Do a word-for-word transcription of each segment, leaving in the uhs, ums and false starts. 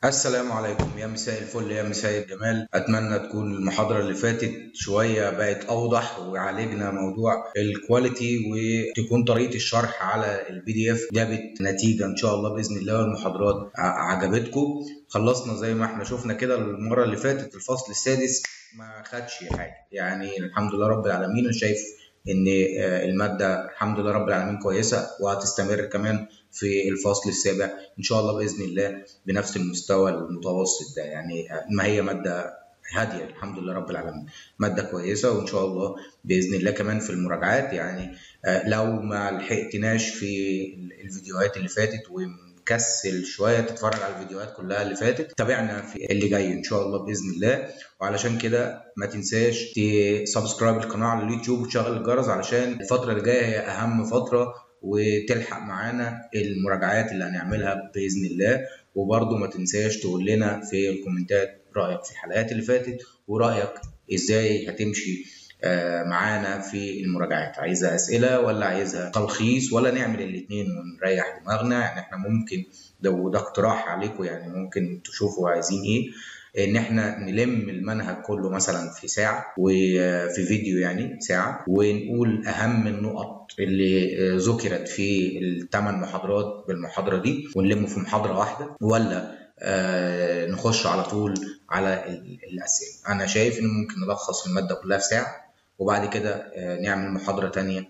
السلام عليكم، يا مساء الفل يا مساء الجمال. اتمنى تكون المحاضره اللي فاتت شويه بقت اوضح وعالجنا موضوع الكواليتي، وتكون طريقه الشرح على البي دي اف جابت نتيجه ان شاء الله باذن الله، والمحاضرات عجبتكم. خلصنا زي ما احنا شفنا كده المره اللي فاتت الفصل السادس ما خدش حاجه، يعني الحمد لله رب العالمين. انا شايف ان الماده الحمد لله رب العالمين كويسه، وهتستمر كمان في الفصل السابع ان شاء الله باذن الله بنفس المستوى المتوسط ده. يعني ما هي ماده هاديه الحمد لله رب العالمين، ماده كويسه، وان شاء الله باذن الله كمان في المراجعات. يعني لو ما لحقتناش في الفيديوهات اللي فاتت ومكسل شويه تتفرج على الفيديوهات كلها اللي فاتت، تابعنا في اللي جاي ان شاء الله باذن الله. وعلشان كده ما تنساش تسبسكرايب القناه على اليوتيوب وتشغل الجرس، علشان الفتره اللي جايه هي اهم فتره، وتلحق معانا المراجعات اللي هنعملها باذن الله. وبرضو ما تنساش تقول لنا في الكومنتات رايك في الحلقات اللي فاتت، ورايك ازاي هتمشي معانا في المراجعات. عايزها اسئله ولا عايزها تلخيص، ولا نعمل الاثنين ونريح دماغنا؟ يعني احنا ممكن ده وده اقتراح عليكم، يعني ممكن تشوفوا عايزين ايه، ان احنا نلم المنهج كله مثلا في ساعه، وفي فيديو يعني ساعه، ونقول اهم النقط اللي ذكرت في الثمان محاضرات بالمحاضره دي ونلمه في محاضره واحده، ولا آه نخش على طول على الاسئله. انا شايف ان ممكن نلخص الماده كلها في ساعه، وبعد كده آه نعمل محاضره ثانيه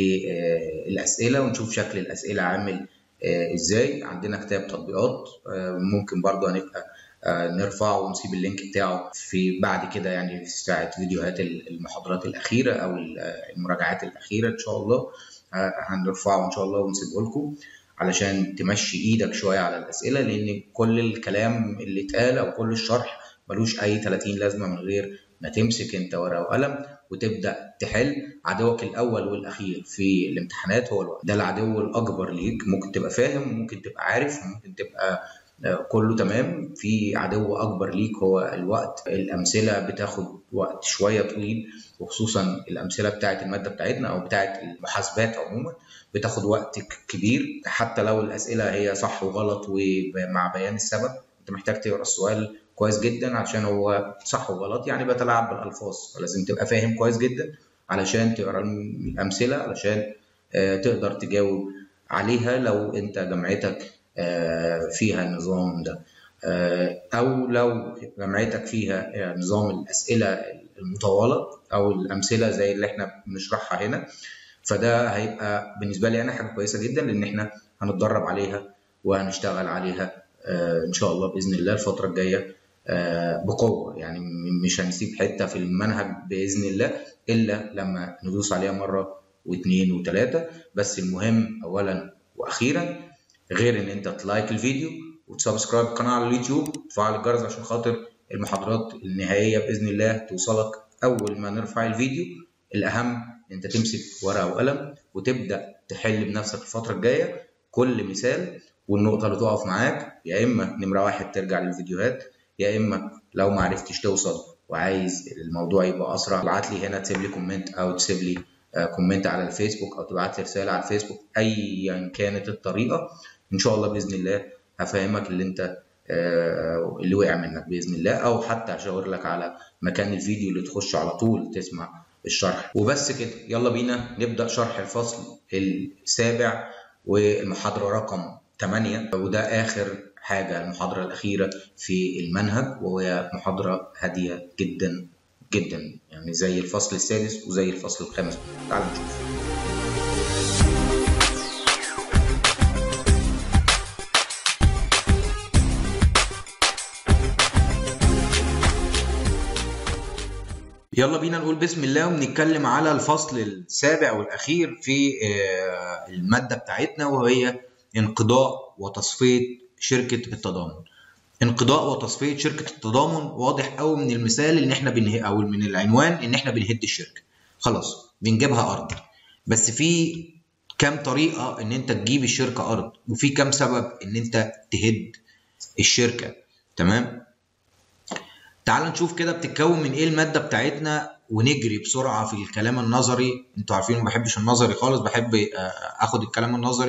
للاسئله، ونشوف شكل الاسئله عامل آه ازاي. عندنا كتاب تطبيقات آه ممكن برضو هنبقى نرفعه ونسيب اللينك بتاعه في بعد كده، يعني في ساعة فيديوهات المحاضرات الأخيرة أو المراجعات الأخيرة إن شاء الله هنرفعه إن شاء الله ونسيبه لكم، علشان تمشي إيدك شوية على الأسئلة، لأن كل الكلام اللي اتقال أو كل الشرح ملوش أي ثلاثين لازمة من غير ما تمسك أنت ورقة وقلم وتبدأ تحل. عدوك الأول والأخير في الامتحانات هو الوقت، ده العدو الأكبر ليك. ممكن تبقى فاهم وممكن تبقى عارف وممكن تبقى كله تمام، في عدو اكبر ليك هو الوقت. الامثله بتاخد وقت شويه طويل، وخصوصا الامثله بتاعه الماده بتاعتنا او بتاعه المحاسبات عموما بتاخد وقت كبير. حتى لو الاسئله هي صح وغلط ومع بيان السبب، انت محتاج تقرا السؤال كويس جدا عشان هو صح وغلط، يعني بتلاعب بالالفاظ، فلازم تبقى فاهم كويس جدا علشان تقرا الامثله، علشان تقدر تجاوب عليها. لو انت جامعتك فيها النظام ده، او لو جامعتك فيها نظام الاسئله المطوله او الامثله زي اللي احنا بنشرحها هنا، فده هيبقى بالنسبه لي انا حاجه كويسه جدا، لان احنا هنتدرب عليها وهنشتغل عليها ان شاء الله باذن الله الفتره الجايه بقوه. يعني مش هنسيب حته في المنهج باذن الله الا لما ندوس عليها مره واثنين وثلاثه. بس المهم اولا واخيرا، غير ان انت تلايك الفيديو وتسبسكرايب القناه على اليوتيوب وتفعل الجرس عشان خاطر المحاضرات النهائيه باذن الله توصلك اول ما نرفع الفيديو. الاهم ان انت تمسك ورقه وقلم وتبدا تحل بنفسك الفتره الجايه كل مثال، والنقطه اللي تقف معاك يا اما نمره واحد ترجع للفيديوهات، يا اما لو ما عرفتش توصل وعايز الموضوع يبقى اسرع ابعت لي هنا، تسيب لي كومنت او تسيب لي كومنت على الفيسبوك او تبعت لي رساله على الفيسبوك، ايا كانت الطريقه ان شاء الله باذن الله هفهمك اللي انت اللي وقع منك باذن الله، او حتى هشاور لك على مكان الفيديو اللي تخش على طول تسمع الشرح. وبس كده، يلا بينا نبدا شرح الفصل السابع والمحاضره رقم ثمانية، وده اخر حاجه، المحاضره الاخيره في المنهج، وهي محاضره هاديه جدا جدا، يعني زي الفصل السادس وزي الفصل الخامس. تعالوا نشوف. يلا بينا نقول بسم الله ونتكلم على الفصل السابع والأخير في المادة بتاعتنا، وهي انقضاء وتصفية شركة التضامن. انقضاء وتصفية شركة التضامن واضح قوي من المثال ان احنا بنهي او من العنوان ان احنا بنهد الشركة، خلاص بنجيبها أرض. بس في كام طريقة ان انت تجيب الشركة أرض، وفي كام سبب ان انت تهد الشركة. تمام، تعال نشوف كده بتتكون من ايه الماده بتاعتنا، ونجري بسرعه في الكلام النظري. انتوا عارفين ما بحبش النظري خالص، بحب اخد الكلام النظري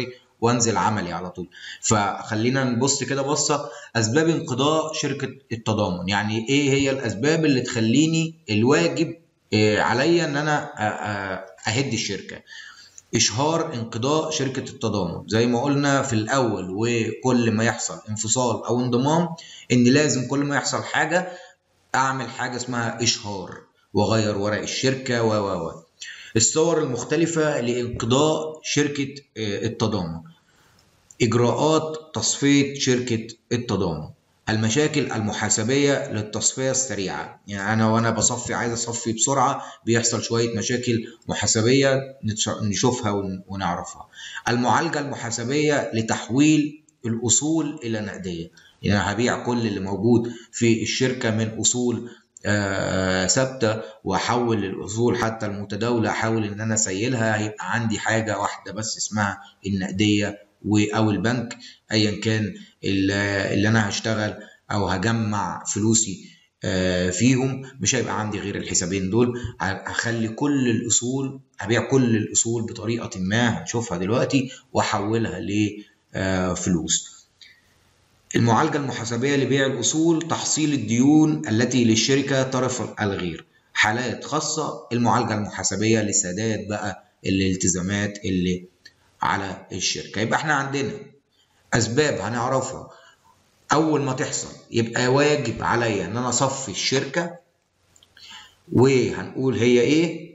وانزل عملي على طول. فخلينا نبص كده بصه اسباب انقضاء شركه التضامن. يعني ايه هي الاسباب اللي تخليني الواجب عليا ان انا اهد الشركه؟ اشهار انقضاء شركه التضامن زي ما قلنا في الاول، وكل ما يحصل انفصال او انضمام ان لازم كل ما يحصل حاجه اعمل حاجه اسمها اشهار واغير ورق الشركه و و و الصور المختلفه لانقضاء شركه التضامن. اجراءات تصفيه شركه التضامن. المشاكل المحاسبيه للتصفيه السريعه. يعني انا وانا بصفي عايز اصفي بسرعه بيحصل شويه مشاكل محاسبيه نشوفها ونعرفها. المعالجه المحاسبيه لتحويل الاصول الى نقديه. يعني انا هبيع كل اللي موجود في الشركه من اصول ثابته واحول الاصول حتى المتداوله احاول ان انا اسيلها، هيبقى عندي حاجه واحده بس اسمها النقديه او البنك ايا كان اللي انا هشتغل او هجمع فلوسي فيهم. مش هيبقى عندي غير الحسابين دول. هخلي كل الاصول هبيع كل الاصول بطريقه ما هنشوفها دلوقتي واحولها لفلوس. المعالجه المحاسبيه لبيع الاصول تحصيل الديون التي للشركه طرف الغير. حالات خاصه المعالجه المحاسبيه لسداد بقى الالتزامات اللي على الشركه. يبقى احنا عندنا اسباب هنعرفها اول ما تحصل يبقى واجب عليا ان انا اصفي الشركه، وهنقول هي ايه.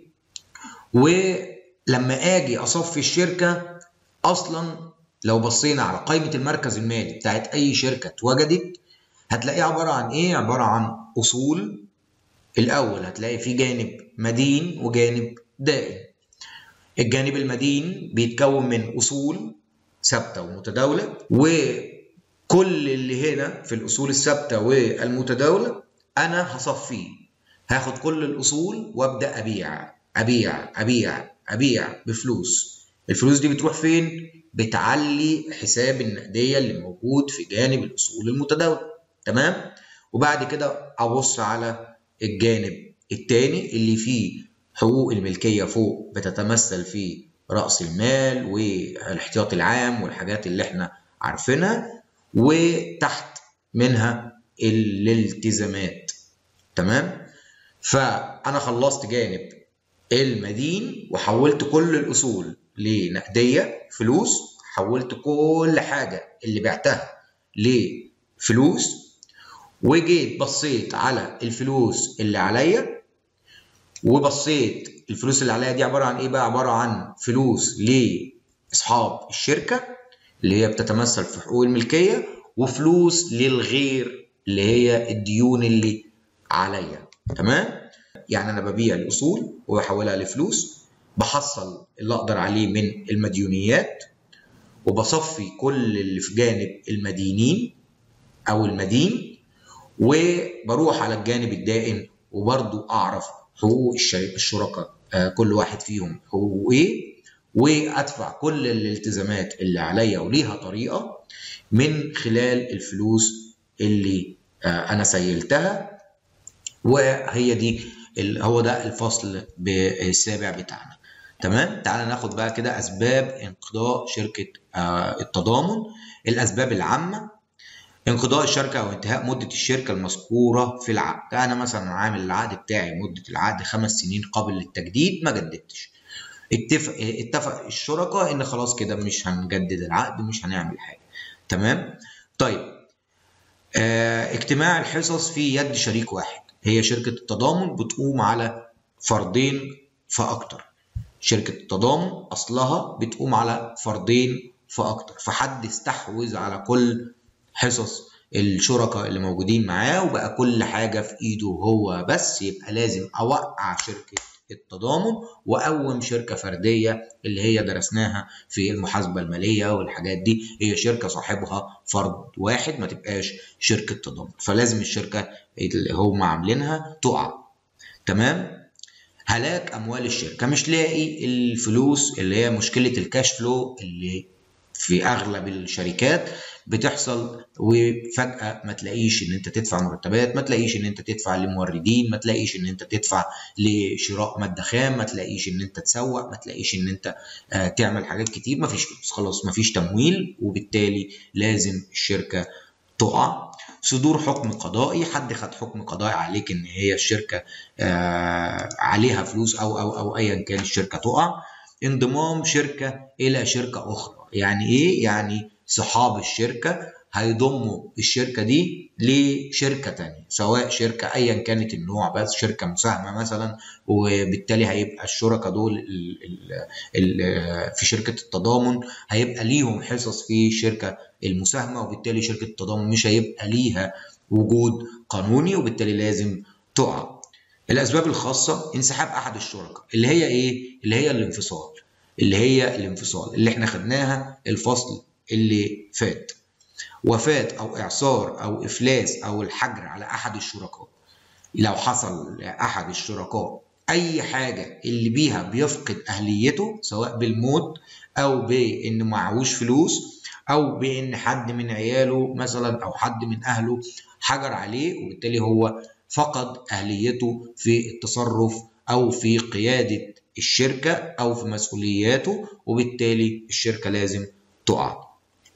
ولما اجي اصفي الشركه اصلا لو بصينا على قائمه المركز المالي بتاعت اي شركه اتوجدت هتلاقيها عباره عن ايه؟ عباره عن اصول. الاول هتلاقي في جانب مدين وجانب دائن. الجانب المدين بيتكون من اصول ثابته ومتداوله، وكل اللي هنا في الاصول الثابته والمتداوله انا هصفيه. هاخد كل الاصول وابدا ابيع ابيع ابيع ابيع بفلوس. الفلوس دي بتروح فين؟ بتعلي حساب النقديه اللي موجود في جانب الاصول المتداوله. تمام؟ وبعد كده ابص على الجانب الثاني اللي فيه حقوق الملكيه فوق بتتمثل في راس المال والاحتياطي العام والحاجات اللي احنا عارفينها، وتحت منها الالتزامات. تمام؟ فانا خلصت جانب المدين وحولت كل الاصول لنقديه فلوس، حولت كل حاجه اللي بعتها لفلوس، وجيت بصيت على الفلوس اللي عليا وبصيت الفلوس اللي عليا دي عباره عن ايه بقى؟ عباره عن فلوس لاصحاب الشركه اللي هي بتتمثل في حقوق الملكيه، وفلوس للغير اللي هي الديون اللي عليا. تمام؟ يعني انا ببيع الاصول وبحولها لفلوس، بحصل اللي اقدر عليه من المديونيات، وبصفي كل اللي في جانب المدينين او المدين، وبروح على الجانب الدائن وبرضو اعرف حقوق الشركاء كل واحد فيهم حقوقه ايه، وادفع كل الالتزامات اللي عليا وليها طريقه من خلال الفلوس اللي انا سيلتها. وهي دي هو ده الفصل السابع بتاعنا. تمام؟ تعالى ناخد بقى كده اسباب انقضاء شركه التضامن. الاسباب العامه: انقضاء الشركه او انتهاء مده الشركه المذكوره في العقد. انا مثلا عامل العقد بتاعي مده العقد خمس سنين قبل التجديد، ما جددتش. اتفق اتفق الشركاء ان خلاص كده مش هنجدد العقد، مش هنعمل حاجه. تمام؟ طيب، اه اجتماع الحصص في يد شريك واحد. هي شركه التضامن بتقوم على فردين فاكتر. شركه التضامن اصلها بتقوم على فردين فاكتر، فحد استحوذ على كل حصص الشركاء اللي موجودين معاه وبقى كل حاجه في ايده هو بس. يبقى لازم اوقع شركه التضامن واقوم شركه فرديه اللي هي درسناها في المحاسبه الماليه والحاجات دي. هي شركه صاحبها فرد واحد، ما تبقاش شركه تضامن. فلازم الشركه اللي هم عاملينها تقع. تمام؟ هلاك اموال الشركه. مش لاقي الفلوس اللي هي مشكله الكاش فلو اللي في اغلب الشركات بتحصل، وفجأة ما تلاقيش ان انت تدفع مرتبات، ما تلاقيش ان انت تدفع لموردين، ما تلاقيش ان انت تدفع لشراء مادة خام، ما تلاقيش ان انت تسوق، ما تلاقيش ان انت آه تعمل حاجات كتير، ما فيش فلوس خلاص، ما فيش تمويل، وبالتالي لازم الشركة تقع. صدور حكم قضائي، حد خد حكم قضائي عليك ان هي الشركة آه عليها فلوس او او او ايا كان الشركة تقع. انضمام شركة الى شركة اخرى، يعني ايه؟ يعني صحاب الشركة هيضموا الشركة دي لشركة تانية، سواء شركة ايا كانت النوع، بس شركة مساهمة مثلا، وبالتالي هيبقى الشركة دول ال ال ال في شركة التضامن هيبقى ليهم حصص في الشركة المساهمة، وبالتالي شركة التضامن مش هيبقى ليها وجود قانوني، وبالتالي لازم تقع. الأسباب الخاصة، انسحاب أحد الشركاء، اللي هي إيه؟ اللي هي الانفصال، اللي هي الانفصال اللي إحنا خدناها الفصل اللي فات. وفاة أو إعصار أو إفلاس أو الحجر على أحد الشركاء. لو حصل لأحد الشركاء أي حاجة اللي بيها بيفقد أهليته، سواء بالموت أو بإنه معهوش فلوس أو بإن حد من عياله مثلا أو حد من أهله حجر عليه، وبالتالي هو فقد أهليته في التصرف أو في قيادة الشركة أو في مسؤولياته، وبالتالي الشركة لازم تقع.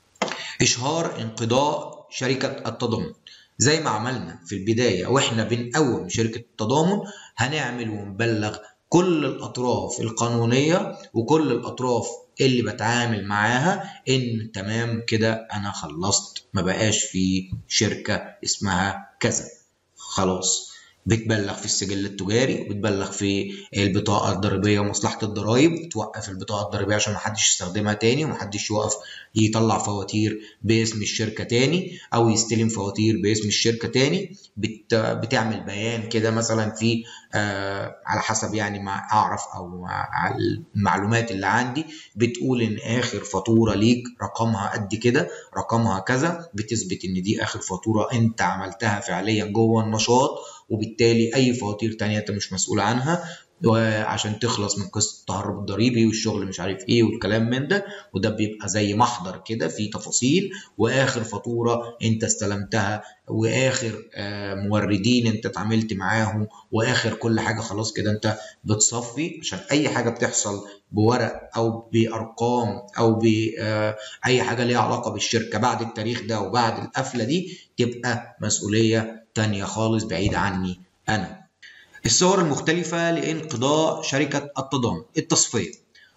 إشهار انقضاء شركة التضامن، زي ما عملنا في البداية واحنا بنقوم شركة التضامن، هنعمل ونبلغ كل الأطراف القانونية وكل الأطراف اللي بتعامل معاها إن تمام كده أنا خلصت، ما بقاش في شركة اسمها كذا، خلاص. بتبلغ في السجل التجاري، وبتبلغ في البطاقة الضريبية ومصلحة الضرايب، توقف البطاقة الضريبية عشان محدش يستخدمها تاني، ومحدش يوقف يطلع فواتير باسم الشركة تاني أو يستلم فواتير باسم الشركة تاني. بت... بتعمل بيان كده مثلا في آه على حسب يعني ما أعرف أو على المعلومات اللي عندي، بتقول إن آخر فاتورة ليك رقمها قد كده، رقمها كذا، بتثبت إن دي آخر فاتورة أنت عملتها فعليا جوه النشاط، وبالتالي اي فواتير تانية انت مش مسؤول عنها، وعشان تخلص من قصه التهرب الضريبي والشغل مش عارف ايه والكلام من ده. وده بيبقى زي محضر كده فيه تفاصيل، واخر فاتوره انت استلمتها، واخر موردين انت اتعاملت معاهم، واخر كل حاجه، خلاص كده انت بتصفي، عشان اي حاجه بتحصل بورق او بارقام او باي حاجه ليها علاقه بالشركه بعد التاريخ ده وبعد القفله دي تبقى مسؤوليه تانية خالص بعيدة عني أنا. الصور المختلفة لانقضاء شركة التضامن. التصفية،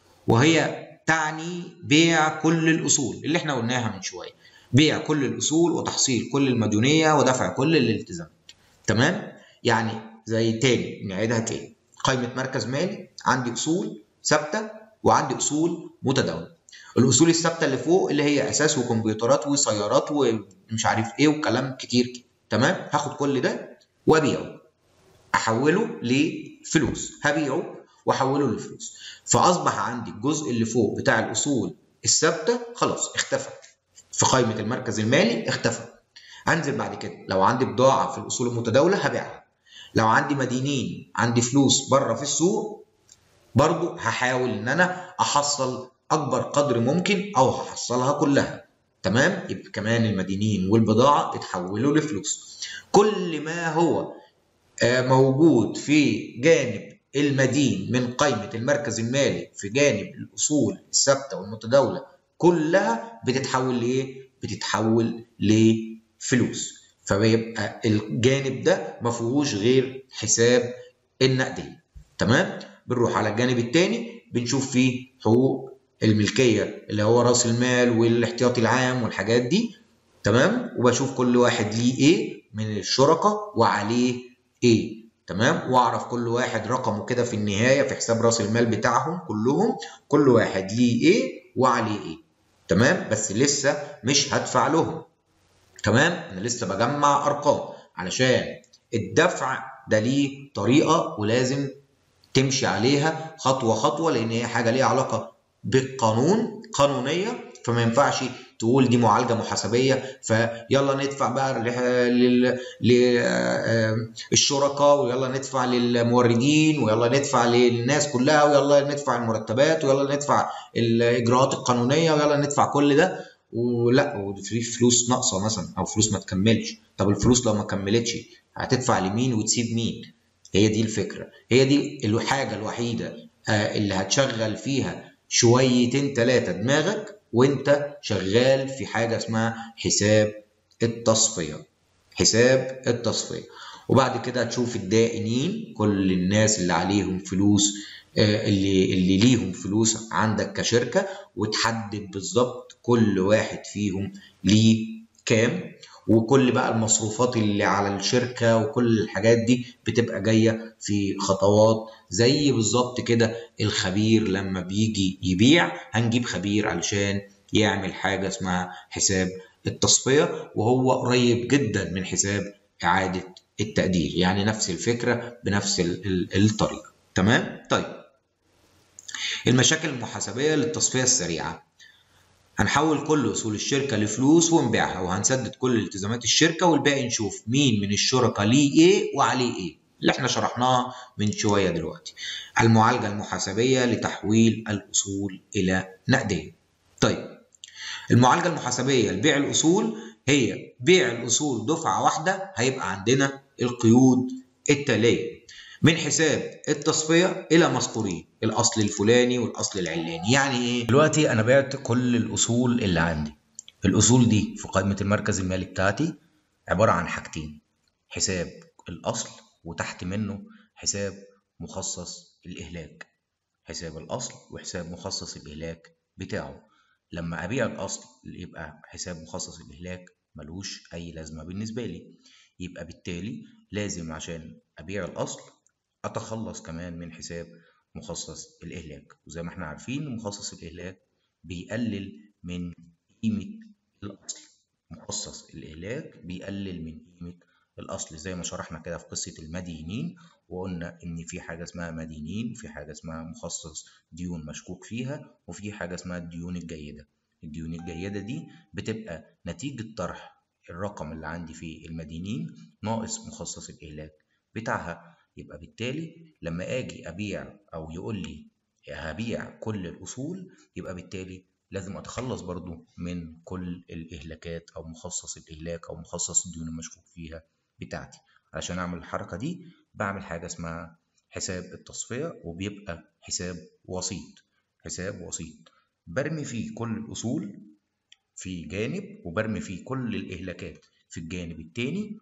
وهي تعني بيع كل الأصول اللي احنا قلناها من شوية، بيع كل الأصول وتحصيل كل المديونية ودفع كل الالتزامات. تمام؟ يعني زي تاني نعيدها تاني، قائمة مركز مالي، عندي أصول ثابتة وعندي أصول متداولة. الأصول الثابتة اللي فوق اللي هي أساس وكمبيوترات وسيارات ومش عارف إيه وكلام كتير كده. تمام؟ هاخد كل ده وابيعه، احوله لفلوس، هبيعه واحوله لفلوس، فاصبح عندي الجزء اللي فوق بتاع الاصول الثابته خلاص اختفى في قائمه المركز المالي، اختفى. هنزل بعد كده لو عندي بضاعه في الاصول المتداوله هبيعها، لو عندي مدينين عندي فلوس بره في السوق برضو هحاول ان انا احصل اكبر قدر ممكن او هحصلها كلها. تمام؟ يبقى كمان المدينين والبضاعة اتحولوا لفلوس. كل ما هو موجود في جانب المدين من قائمة المركز المالي في جانب الأصول الثابتة والمتداولة كلها بتتحول لإيه؟ بتتحول لفلوس. فبيبقى الجانب ده ما فيهوش غير حساب النقدية. تمام؟ بنروح على الجانب الثاني بنشوف فيه حقوق الملكية اللي هو راس المال والاحتياطي العام والحاجات دي. تمام؟ وبشوف كل واحد ليه ايه من الشركاء وعليه ايه. تمام؟ واعرف كل واحد رقمه كده في النهاية في حساب راس المال بتاعهم كلهم، كل واحد ليه ايه وعليه ايه. تمام؟ بس لسه مش هدفع لهم. تمام؟ انا لسه بجمع ارقام، علشان الدفع ده ليه طريقة ولازم تمشي عليها خطوة خطوة، لان هي حاجة ليها علاقة بالقانون، قانونية، فما ينفعش تقول دي معالجه محاسبيه فيلا ندفع بقى للشركاء ويلا ندفع للموردين ويلا ندفع للناس كلها ويلا ندفع المرتبات ويلا ندفع الاجراءات القانونيه ويلا ندفع كل ده، ولا وفي فلوس ناقصه مثلا او فلوس ما تكملش. طب الفلوس لو ما كملتش هتدفع لمين وتسيب مين؟ هي دي الفكره، هي دي الحاجه الوحيده اللي هتشغل فيها شويتين ثلاثه دماغك وانت شغال في حاجه اسمها حساب التصفيه. حساب التصفيه. وبعد كده هتشوف الدائنين، كل الناس اللي عليهم فلوس، اللي اللي ليهم فلوس عندك كشركه، وتحدد بالظبط كل واحد فيهم ليه كام، وكل بقى المصروفات اللي على الشركه وكل الحاجات دي بتبقى جايه في خطوات. زي بالظبط كده الخبير لما بيجي يبيع هنجيب خبير علشان يعمل حاجه اسمها حساب التصفيه، وهو قريب جدا من حساب اعاده التقدير، يعني نفس الفكره بنفس الطريقه. تمام؟ طيب، المشاكل المحاسبيه للتصفيه السريعه. هنحول كل اصول الشركه لفلوس ونبيعها، وهنسدد كل التزامات الشركه، والباقي نشوف مين من الشركاء ليه ايه وعليه ايه اللي احنا شرحناها من شويه دلوقتي. المعالجه المحاسبيه لتحويل الاصول الى نقديه. طيب، المعالجه المحاسبيه لبيع الاصول هي بيع الاصول دفعه واحده. هيبقى عندنا القيود التاليه: من حساب التصفيه الى مذكورين، الاصل الفلاني والاصل العلاني. يعني ايه؟ دلوقتي انا بعت كل الاصول اللي عندي. الاصول دي في قائمه المركز المالي بتاعتي عباره عن حاجتين: حساب الاصل وتحت منه حساب مخصص الاهلاك. حساب الاصل وحساب مخصص الاهلاك بتاعه. لما ابيع الاصل يبقى حساب مخصص الاهلاك ملوش اي لازمه بالنسبه لي، يبقى بالتالي لازم عشان ابيع الاصل اتخلص كمان من حساب مخصص الاهلاك. وزي ما احنا عارفين مخصص الاهلاك بيقلل من قيمه الاصل. مخصص الاهلاك بيقلل من قيمه الاصل، زي ما شرحنا كده في قصه المدينين، وقلنا ان في حاجه اسمها مدينين وفي حاجه اسمها مخصص ديون مشكوك فيها وفي حاجه اسمها الديون الجيده. الديون الجيده دي بتبقى نتيجه طرح الرقم اللي عندي في المدينين ناقص مخصص الاهلاك بتاعها. يبقى بالتالي لما اجي ابيع او يقول لي هبيع كل الاصول، يبقى بالتالي لازم اتخلص برضو من كل الاهلاكات او مخصص الاهلاك او مخصص الديون المشكوك فيها بتاعتي. علشان اعمل الحركه دي بعمل حاجه اسمها حساب التصفيه، وبيبقى حساب وسيط. حساب وسيط برمي فيه كل الاصول في جانب وبرمي فيه كل الاهلاكات في الجانب التاني،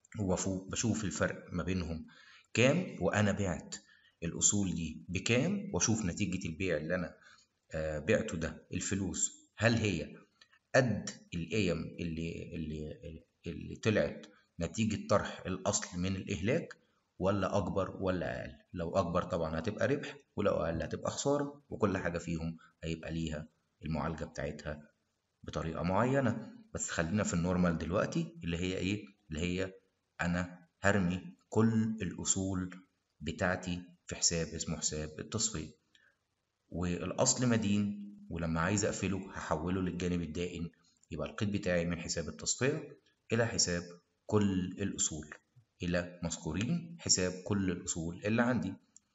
وبشوف الفرق ما بينهم كام، وانا بعت الاصول دي بكام، واشوف نتيجه البيع اللي انا آه بعته ده الفلوس هل هي قد القيم اللي اللي اللي طلعت نتيجه طرح الاصل من الاهلاك، ولا اكبر ولا اقل. لو اكبر طبعا هتبقى ربح، ولو اقل هتبقى خساره، وكل حاجه فيهم هيبقى ليها المعالجه بتاعتها بطريقه معينه. بس خلينا في النورمال دلوقتي اللي هي ايه؟ اللي هي انا هرمي كل الاصول بتاعتي في حساب اسمه حساب التصفيه، والاصل مدين، ولما عايز اقفله هحوله للجانب الدائن. يبقى القيد بتاعي من حساب التصفيه الى حساب كل الاصول الى مذكورين حساب كل الاصول اللي عندي.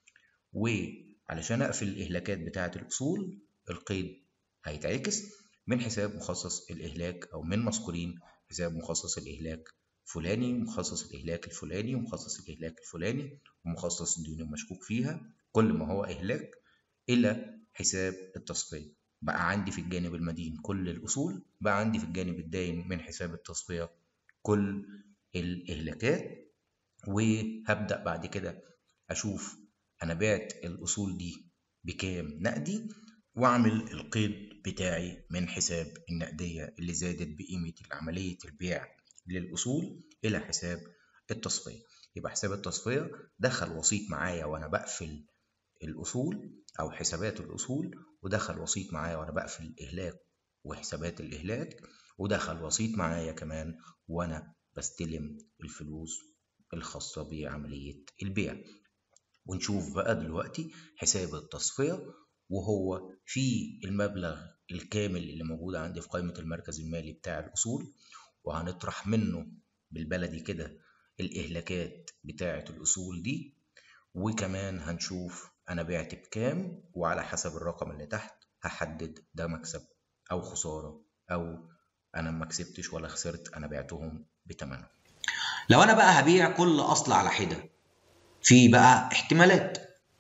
وعلشان اقفل الاهلاكات بتاعه الاصول القيد هيتعكس من حساب مخصص الاهلاك او من مذكورين حساب مخصص الاهلاك فلاني، مخصص الاهلاك الفلاني، ومخصص الاهلاك الفلاني، ومخصص الديون المشكوك فيها كل ما هو اهلاك الى حساب التصفيه. بقى عندي في الجانب المدين كل الاصول، بقى عندي في الجانب الدائن من حساب التصفيه كل الاهلاكات. وهبدا بعد كده اشوف انا بعت الاصول دي بكام نقدي، واعمل القيد بتاعي من حساب النقديه اللي زادت بقيمه عمليه البيع للاصول الى حساب التصفيه. يبقى حساب التصفيه دخل وسيط معايا وانا بقفل الاصول او حسابات الاصول، ودخل وسيط معايا وانا بقفل الاهلاك وحسابات الاهلاك، ودخل وسيط معايا كمان وانا بستلم الفلوس الخاصه بعمليه البيع. ونشوف بقى دلوقتي حساب التصفيه وهو في المبلغ الكامل اللي موجود عندي في قائمة المركز المالي بتاع الأصول، وهنطرح منه بالبلدي كده الإهلاكات بتاعة الأصول دي، وكمان هنشوف أنا بعت بكام، وعلى حسب الرقم اللي تحت هحدد ده مكسب أو خسارة، أو أنا ما كسبتش ولا خسرت، أنا بعتهم بتمنهم. لو أنا بقى هبيع كل أصل على حدة، في بقى احتمالات.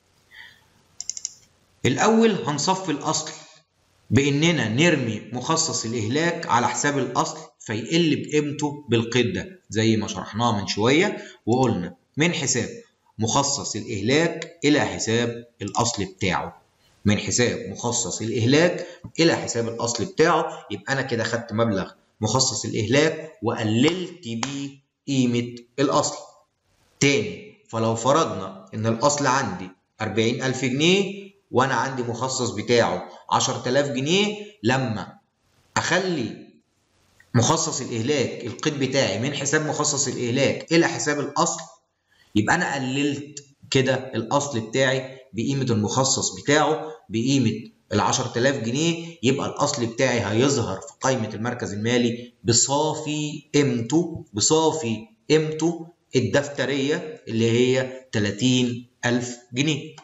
الأول هنصفي الأصل بإننا نرمي مخصص الإهلاك على حساب الأصل فيقل بقيمته بالقيد ده، زي ما شرحناه من شوية وقلنا من حساب مخصص الإهلاك إلى حساب الأصل بتاعه، من حساب مخصص الإهلاك إلى حساب الأصل بتاعه. يبقى أنا كده خدت مبلغ مخصص الإهلاك وقللت بيه قيمة الأصل. تاني، فلو فرضنا إن الأصل عندي أربعين ألف جنيه وأنا عندي مخصص بتاعه عشرة آلاف جنيه، لما أخلي مخصص الإهلاك القيد بتاعي من حساب مخصص الإهلاك إلى حساب الأصل، يبقى أنا قللت كده الأصل بتاعي بقيمة المخصص بتاعه بقيمة ال عشرة آلاف جنيه. يبقى الأصل بتاعي هيظهر في قائمة المركز المالي بصافي قيمته بصافي قيمته الدفترية اللي هي تلاتين ألف جنيه.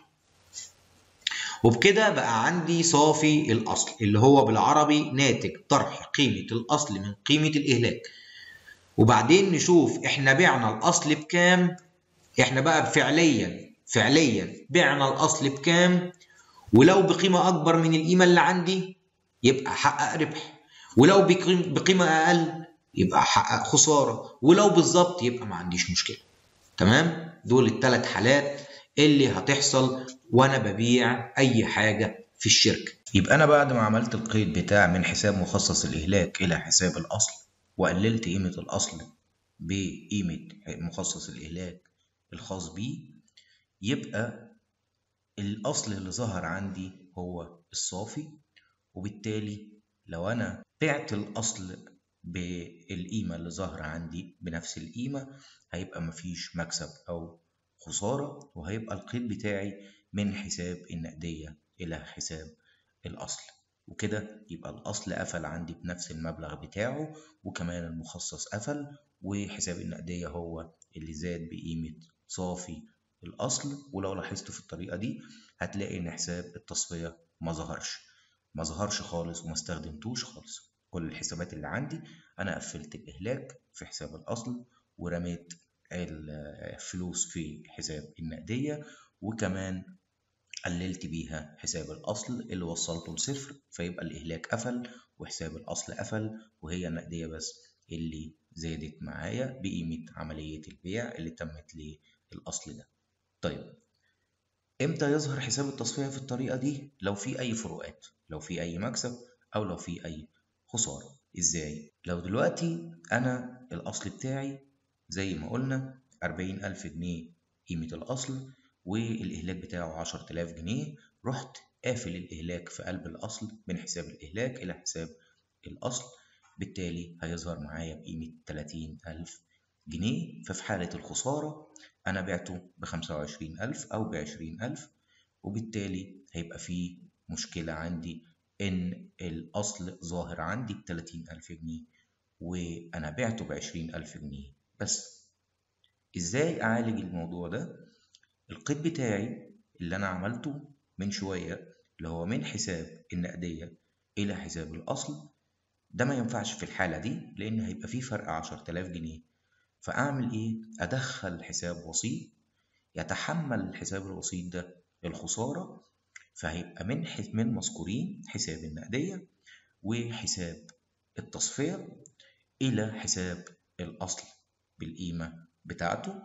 وبكده بقى عندي صافي الأصل اللي هو بالعربي ناتج طرح قيمة الأصل من قيمة الإهلاك. وبعدين نشوف احنا بعنا الأصل بكام. احنا بقى فعليا فعليا بعنا الأصل بكام، ولو بقيمة أكبر من القيمة اللي عندي يبقى حقق ربح، ولو بقيمة أقل يبقى حقق خسارة، ولو بالظبط يبقى ما عنديش مشكلة. تمام؟ دول الثلاث حالات اللي هتحصل وانا ببيع اي حاجة في الشركة. يبقى انا بعد ما عملت القيد بتاع من حساب مخصص الاهلاك الى حساب الاصل، وقللت قيمة الاصل بقيمة مخصص الاهلاك الخاص بيه، يبقى الاصل اللي ظهر عندي هو الصافي. وبالتالي لو انا بعت الاصل بالقيمة اللي ظاهرة عندي بنفس القيمة، هيبقى مفيش مكسب أو خسارة، وهيبقى القيد بتاعي من حساب النقدية إلى حساب الأصل. وكده يبقى الأصل قفل عندي بنفس المبلغ بتاعه، وكمان المخصص قفل، وحساب النقدية هو اللي زاد بقيمة صافي الأصل. ولو لاحظت في الطريقة دي هتلاقي إن حساب التصفية ما ظهرش ما ظهرش خالص وما استخدمتوش خالص. كل الحسابات اللي عندي انا قفلت الاهلاك في حساب الاصل، ورميت الفلوس في حساب النقدية، وكمان قللت بيها حساب الاصل اللي وصلته لصفر، فيبقى الاهلاك قفل وحساب الاصل قفل، وهي النقدية بس اللي زادت معايا بقيمة عملية البيع اللي تمت للاصل ده. طيب امتى يظهر حساب التصفية في الطريقة دي؟ لو في اي فروقات، لو في اي مكسب او لو في اي خسارة. ازاي؟ لو دلوقتي انا الاصل بتاعي زي ما قلنا أربعين ألف جنيه قيمة الاصل، والاهلاك بتاعه عشرة آلاف جنيه، رحت قافل الاهلاك في قلب الاصل من حساب الاهلاك الى حساب الاصل، بالتالي هيظهر معايا بقيمة تلاتين ألف جنيه. ففي حالة الخسارة أنا بعته بخمسة وعشرين ألف أو بعشرين ألف، وبالتالي هيبقى فيه مشكلة عندي إن الأصل ظاهر عندي بتلاتين ألف جنيه وأنا بعته بعشرين ألف جنيه بس. إزاي أعالج الموضوع ده؟ القيد بتاعي اللي أنا عملته من شوية اللي هو من حساب النقدية إلى حساب الأصل ده ما ينفعش في الحالة دي، لأن هيبقى فيه فرق عشرة آلاف جنيه. فأعمل إيه؟ أدخل حساب وسيط يتحمل الحساب الوسيط ده الخسارة، فهيبقى من من مذكورين حساب النقدية وحساب التصفية إلى حساب الأصل بالقيمة بتاعته،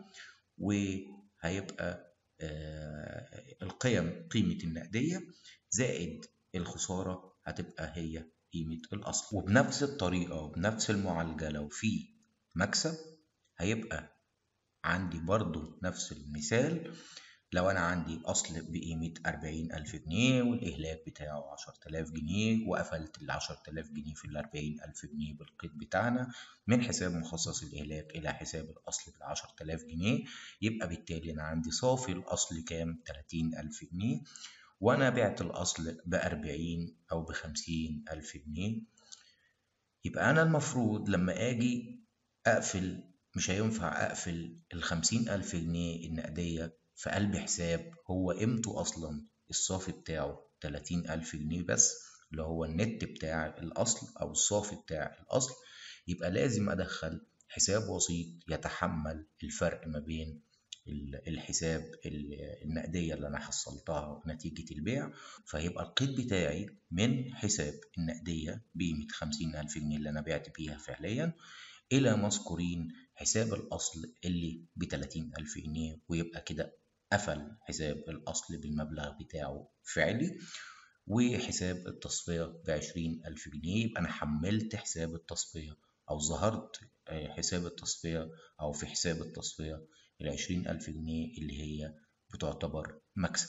وهيبقى آه القيم قيمة النقدية زائد الخسارة هتبقى هي قيمة الأصل. وبنفس الطريقة وبنفس المعالجة لو في مكسب هيبقى عندي برضو نفس المثال. لو أنا عندي أصل بقيمة أربعين ألف جنيه والإهلاك بتاعه عشرة آلاف جنيه، وقفلت ال عشرة آلاف جنيه في ال أربعين ألف جنيه بالقيد بتاعنا من حساب مخصص الإهلاك إلى حساب الأصل بال عشرة آلاف جنيه، يبقى بالتالي أنا عندي صافي الأصل كام؟ تلاتين ألف جنيه. وأنا بعت الأصل بأربعين أو بخمسين ألف جنيه، يبقى أنا المفروض لما أجي أقفل مش هينفع أقفل الخمسين ألف جنيه النقدية في قلب حساب هو قيمته أصلا الصافي بتاعه تلاتين ألف جنيه بس، اللي هو النت بتاع الأصل أو الصافي بتاع الأصل. يبقى لازم أدخل حساب وسيط يتحمل الفرق ما بين الحساب النقدية اللي أنا حصلتها نتيجة البيع. فيبقى القيد بتاعي من حساب النقدية بقيمة خمسين ألف جنيه اللي أنا بعت بيها فعليا إلى مذكورين حساب الأصل اللي بتلاتين ألف جنيه، ويبقى كده قفل حساب الأصل بالمبلغ بتاعه فعلي، وحساب التصفية بعشرين ألف جنيه. يبقى أنا حملت حساب التصفية أو ظهرت حساب التصفية أو في حساب التصفية العشرين ألف جنيه اللي هي بتعتبر مكسب.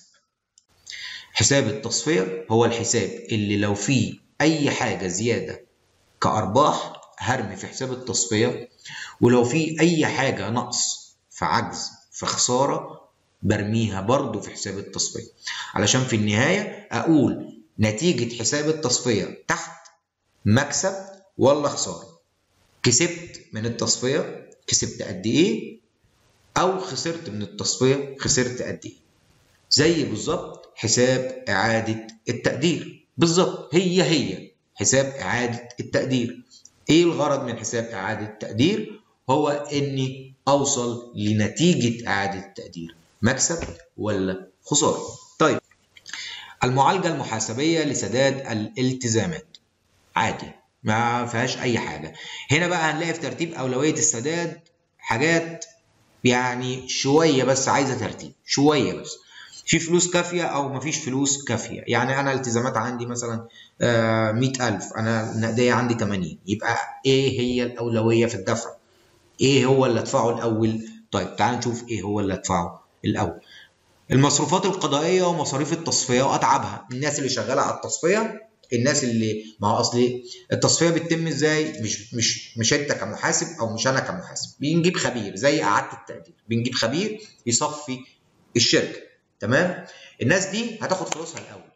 حساب التصفية هو الحساب اللي لو فيه أي حاجة زيادة كأرباح هرمي في حساب التصفية، ولو فيه أي حاجة نقص في عجز في خسارة برميها برضو في حساب التصفية، علشان في النهاية أقول نتيجة حساب التصفية تحت مكسب ولا خسارة، كسبت من التصفية كسبت قد إيه، أو خسرت من التصفية خسرت قد إيه. زي بالظبط حساب إعادة التقدير، بالظبط هي هي حساب إعادة التقدير. إيه الغرض من حساب إعادة التقدير؟ هو إني أوصل لنتيجة إعادة التقدير مكسب ولا خسارة. طيب المعالجة المحاسبية لسداد الالتزامات عادي ما فيهاش أي حاجة. هنا بقى هنلاقي في ترتيب أولوية السداد حاجات يعني شوية بس عايزة ترتيب شوية بس. في فلوس كافية أو مفيش فلوس كافية. يعني أنا التزامات عندي مثلا مئة ألف، أنا النقدية عندي تمانين، يبقى إيه هي الأولوية في الدفع؟ إيه هو اللي أدفعه الأول؟ طيب تعال نشوف إيه هو اللي أدفعه الأول. المصروفات القضائية ومصاريف التصفية وأتعابها. الناس اللي شغالة على التصفية، الناس اللي ما هو اصل التصفيه بتتم ازاي؟ مش مش مش انت كمحاسب او مش انا كمحاسب، بنجيب خبير زي اعاده التقدير، بنجيب خبير يصفي الشركه، تمام؟ الناس دي هتاخد فلوسها الاول،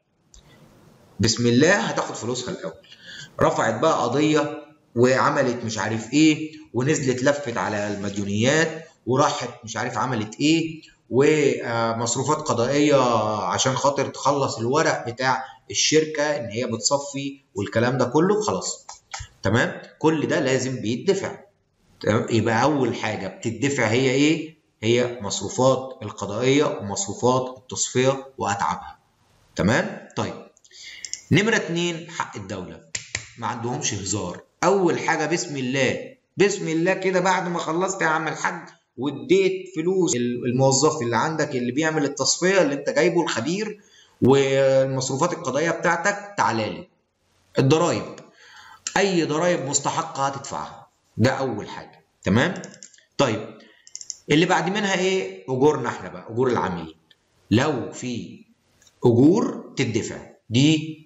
بسم الله هتاخد فلوسها الاول. رفعت بقى قضيه وعملت مش عارف ايه، ونزلت لفت على المديونيات وراحت مش عارف عملت ايه، ومصروفات قضائيه عشان خاطر تخلص الورق بتاع الشركه ان هي بتصفي والكلام ده كله، خلاص تمام؟ كل ده لازم بيدفع. يبقى اول حاجه بتدفع هي ايه؟ هي مصروفات القضائيه ومصروفات التصفيه واتعابها، تمام؟ طيب نمره اتنين حق الدوله، ما عندهمش هزار. اول حاجه بسم الله بسم الله كده، بعد ما خلصت يا عم الحاج واديت فلوس الموظف اللي عندك اللي بيعمل التصفيه اللي انت جايبه الخبير والمصروفات القضائيه بتاعتك، تعالى لي الضرايب، اي ضرايب مستحقه هتدفعها، ده اول حاجه، تمام؟ طيب اللي بعد منها ايه؟ اجورنا احنا بقى، اجور العاملين. لو في اجور تدفع، دي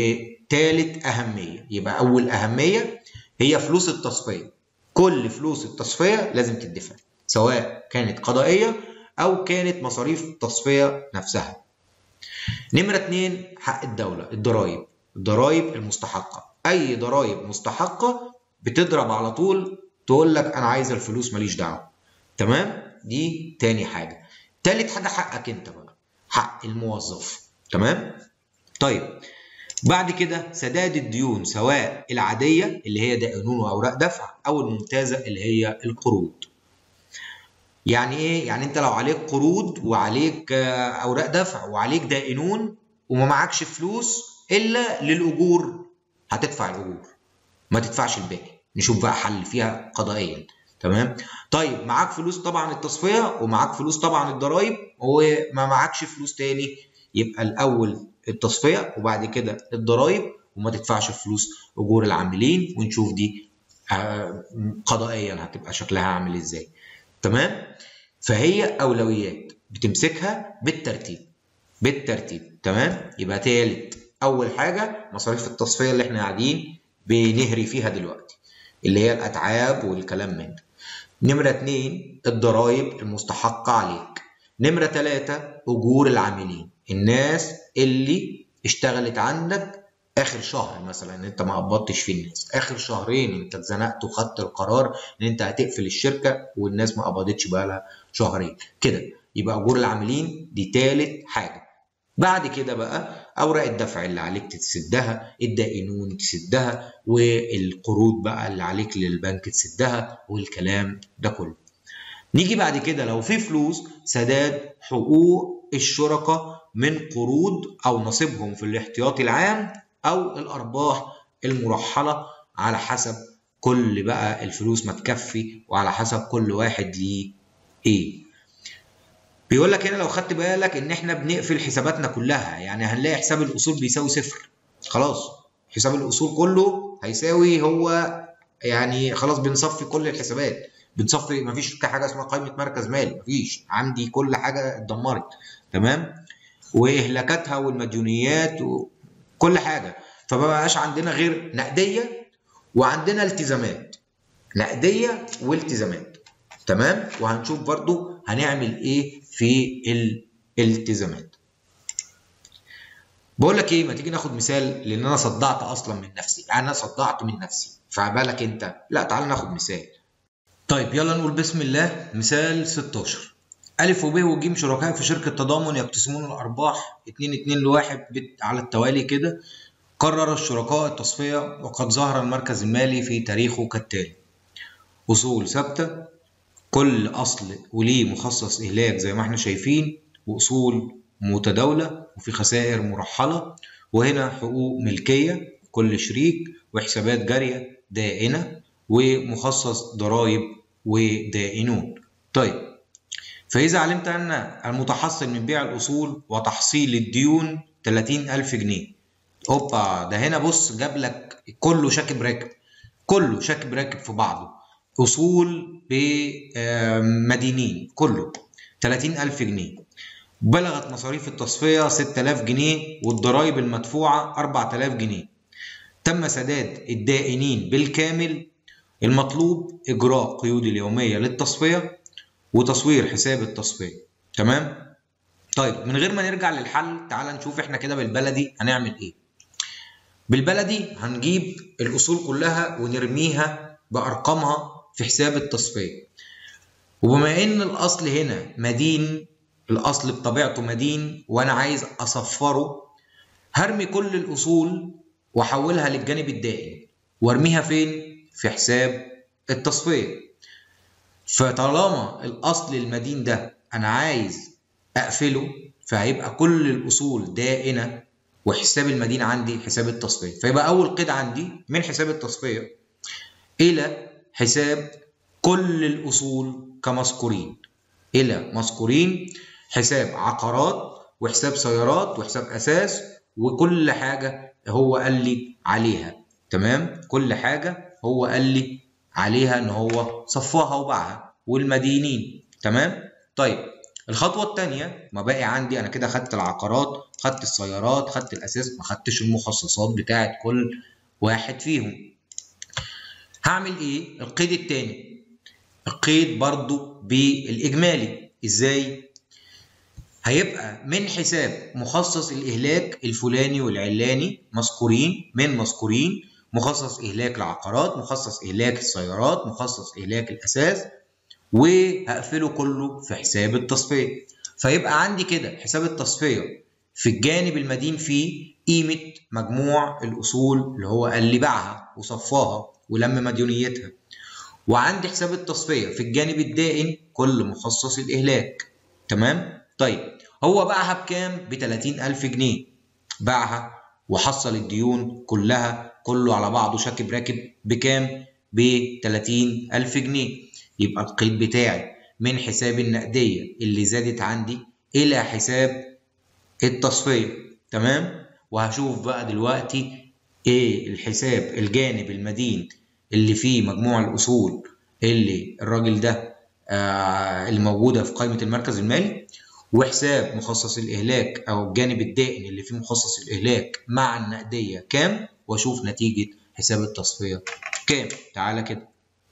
تالت اهميه. يبقى اول اهميه هي فلوس التصفيه، كل فلوس التصفيه لازم تدفع سواء كانت قضائيه او كانت مصاريف التصفيه نفسها. نمره اتنين حق الدوله، الضرايب، الضرايب المستحقه، اي ضرايب مستحقه بتضرب على طول تقول لك انا عايز الفلوس ماليش دعوه، تمام؟ دي تاني حاجه. تالت حاجه حقك انت بقى، حق الموظف، تمام؟ طيب بعد كده سداد الديون سواء العاديه اللي هي دائنون واوراق دفع او الممتازه اللي هي القروض. يعني ايه؟ يعني انت لو عليك قروض وعليك اوراق دفع وعليك دائنون وما معكش فلوس الا للاجور، هتدفع الاجور ما تدفعش الباقي، نشوف بقى حل فيها قضائيا، تمام؟ طيب معاك فلوس طبعا التصفيه ومعاك فلوس طبعا الضرايب وما معكش فلوس تاني، يبقى الاول التصفيه وبعد كده الضرايب وما تدفعش فلوس اجور العاملين، ونشوف دي قضائيا هتبقى شكلها عامل ازاي، تمام؟ فهي اولويات بتمسكها بالترتيب بالترتيب، تمام؟ يبقى تالت اول حاجه مصاريف التصفيه اللي احنا قاعدين بنهري فيها دلوقتي اللي هي الاتعاب والكلام من ده. نمره اتنين الضرايب المستحقه عليك. نمره تلاته اجور العاملين. الناس اللي اشتغلت عندك اخر شهر مثلا ان انت ما قبضتش فيه الناس، اخر شهرين انت اتزنقت وخدت القرار ان انت هتقفل الشركه والناس ما قبضتش بقى لها شهرين كده، يبقى اجور العاملين دي تالت حاجه. بعد كده بقى اوراق الدفع اللي عليك تسدها، الدائنون تسدها، والقروض بقى اللي عليك للبنك تسدها، والكلام ده كله. نيجي بعد كده لو في فلوس، سداد حقوق الشركاء من قروض او نصيبهم في الاحتياطي العام او الارباح المرحله، على حسب كل بقى الفلوس ما تكفي وعلى حسب كل واحد ليه ايه. بيقول لك هنا لو خدت بالك ان احنا بنقفل حساباتنا كلها، يعني هنلاقي حساب الاصول بيساوي صفر، خلاص حساب الاصول كله هيساوي هو، يعني خلاص بنصفي كل الحسابات، بنصفي، مفيش حاجه اسمها قائمه مركز مالي، مفيش، عندي كل حاجه اتدمرت تمام، واهلاكاتها والمديونيات وكل حاجه، فما بقاش عندنا غير نقديه وعندنا التزامات، نقديه والتزامات تمام. وهنشوف برضو هنعمل ايه في الالتزامات. بقول لك ايه، ما تيجي ناخد مثال، لان انا صدعت اصلا من نفسي، يعني انا صدعت من نفسي، فعبالك انت لا، تعال ناخد مثال. طيب يلا نقول بسم الله. مثال ستاشر، ألف وب وج شركاء في شركة تضامن يقتسمون الأرباح اتنين اتنين لواحد على التوالي كده. قرر الشركاء التصفية وقد ظهر المركز المالي في تاريخه كالتالي: أصول ثابتة، كل أصل وليه مخصص إهلاك زي ما احنا شايفين، وأصول متداولة، وفي خسائر مرحلة، وهنا حقوق ملكية كل شريك، وحسابات جارية دائنة، ومخصص ضرائب ودائنون. طيب فإذا علمت أن المتحصل من بيع الأصول وتحصيل الديون تلاتين ألف جنيه. أوبا، ده هنا بص جاب لك كله شاكب راكب، كله شاكب راكب في بعضه، أصول بمدينين كله تلاتين ألف جنيه. بلغت مصاريف التصفية ستة آلاف جنيه والضرائب المدفوعة أربعة آلاف جنيه. تم سداد الدائنين بالكامل. المطلوب إجراء قيود اليومية للتصفية وتصوير حساب التصفية. تمام؟ طيب من غير ما نرجع للحل، تعال نشوف احنا كده بالبلدي هنعمل ايه. بالبلدي هنجيب الأصول كلها ونرميها بأرقامها في حساب التصفية، وبما ان الأصل هنا مدين، الأصل بطبيعته مدين وأنا عايز أصفره، هرمي كل الأصول وأحولها للجانب الدائن وارميها فين؟ في حساب التصفية. فطالما الأصل المدين ده أنا عايز أقفله، فهيبقى كل الأصول دائنة وحساب المدين عندي حساب التصفية. فيبقى أول قيد عندي من حساب التصفية إلى حساب كل الأصول كمذكورين، إلى مذكورين، حساب عقارات وحساب سيارات وحساب أساس وكل حاجة هو قال لي عليها. تمام؟ كل حاجة هو قال لي عليها إن هو صفاها وباعها، والمدينين. تمام؟ طيب الخطوة الثانية، ما باقي عندي أنا كده خدت العقارات، خدت السيارات، خدت الأساس، ما خدتش المخصصات بتاعت كل واحد فيهم. هعمل إيه؟ القيد الثاني، القيد برضو بالإجمالي. إزاي؟ هيبقى من حساب مخصص الإهلاك الفلاني والعلاني مذكورين، من مذكورين، مخصص إهلاك العقارات، مخصص إهلاك السيارات، مخصص إهلاك الأساس، وهقفله كله في حساب التصفية. فيبقى عندي كده حساب التصفية في الجانب المدين فيه قيمة مجموع الأصول اللي هو قال لي باعها وصفاها ولم مديونيتها، وعندي حساب التصفية في الجانب الدائن كل مخصص الإهلاك. تمام؟ طيب هو باعها بكام؟ ب تلاتين ألف جنيه، باعها وحصل الديون كلها كله على بعضه شاكب راكب بكام؟ ب تلاتين ألف جنيه. يبقى القيد بتاعي من حساب النقدية اللي زادت عندي إلى حساب التصفية. تمام؟ وهشوف بقى دلوقتي إيه الحساب الجانب المدين اللي فيه مجموع الأصول اللي الراجل ده آه اللي موجودة في قائمة المركز المالي، وحساب مخصص الإهلاك أو الجانب الدائن اللي فيه مخصص الإهلاك مع النقدية كام، وأشوف نتيجة حساب التصفية كام. تعالى كده،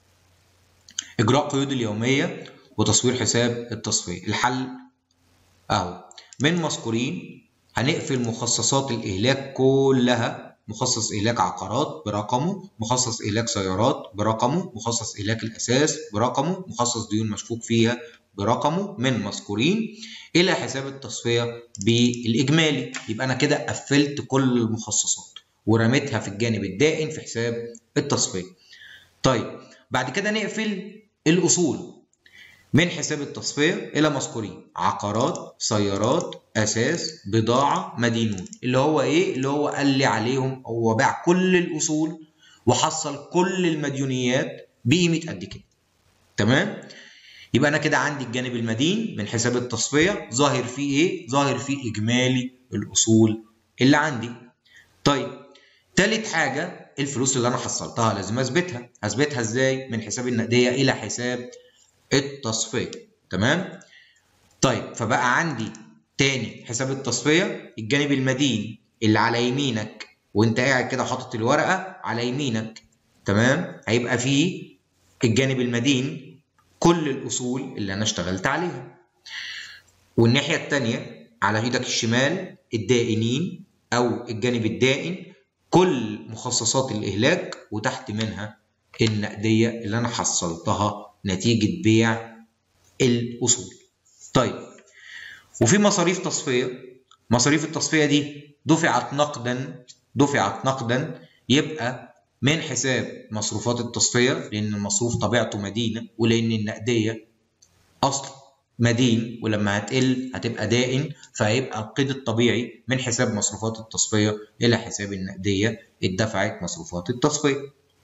إجراء قيود اليومية وتصوير حساب التصفية. الحل أهو، من مذكورين هنقفل مخصصات الإهلاك كلها، مخصص إهلاك عقارات برقمه، مخصص إهلاك سيارات برقمه، مخصص إهلاك الأساس برقمه، مخصص ديون مشكوك فيها برقمه من مذكورين إلى حساب التصفية بالإجمالي. يبقى أنا كده قفلت كل المخصصات ورميتها في الجانب الدائن في حساب التصفية. طيب بعد كده نقفل الأصول من حساب التصفية إلى مذكورين: عقارات، سيارات، أساس، بضاعة، مدينون. اللي هو إيه؟ اللي هو قال لي عليهم هو باع كل الأصول وحصل كل المديونيات بقيمة قد كده. تمام؟ يبقى أنا كده عندي الجانب المدين من حساب التصفية ظاهر فيه إيه؟ ظاهر فيه إجمالي الأصول اللي عندي. طيب تالت حاجة الفلوس اللي أنا حصلتها لازم أثبتها. أثبتها إزاي؟ من حساب النقدية إلى حساب التصفية. تمام؟ طيب فبقى عندي تاني حساب التصفية الجانب المدين اللي على يمينك وانت قاعد كده حاطط الورقة على يمينك. تمام؟ هيبقى فيه الجانب المدين كل الأصول اللي أنا اشتغلت عليها. والناحية التانية على ايدك الشمال الدائنين أو الجانب الدائن كل مخصصات الإهلاك وتحت منها النقدية اللي أنا حصلتها نتيجة بيع الأصول. طيب وفي مصاريف تصفية. مصاريف التصفية دي دفعت نقدا، دفعت نقدا يبقى من حساب مصروفات التصفية لأن المصروف طبيعته مدينة ولأن النقدية أصل مدين ولما هتقل هتبقى دائن، فهيبقى القيد الطبيعي من حساب مصروفات التصفية إلى حساب النقدية اتدفعت مصروفات التصفية.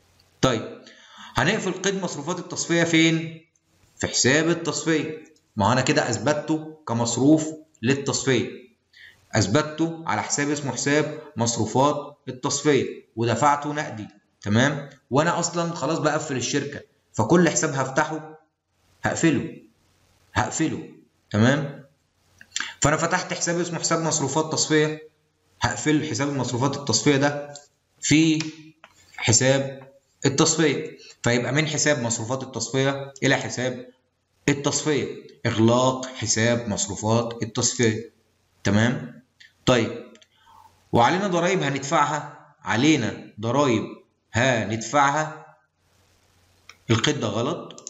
طيب هنقفل قيد مصروفات التصفية فين؟ في حساب التصفية. ما أنا كده أثبته كمصروف للتصفية، أثبته على حساب اسمه حساب مصروفات التصفية ودفعته نقدي. تمام؟ وأنا أصلا خلاص بقفل الشركة فكل حساب هفتحه هقفله هقفله. تمام؟ فأنا فتحت حساب اسمه حساب مصروفات تصفية، هقفل حساب مصروفات التصفية ده في حساب التصفية. فيبقى من حساب مصروفات التصفية إلى حساب التصفية إغلاق حساب مصروفات التصفية. تمام؟ طيب وعلينا ضرائب هندفعها، علينا ضرائب هندفعها. القيد ده غلط،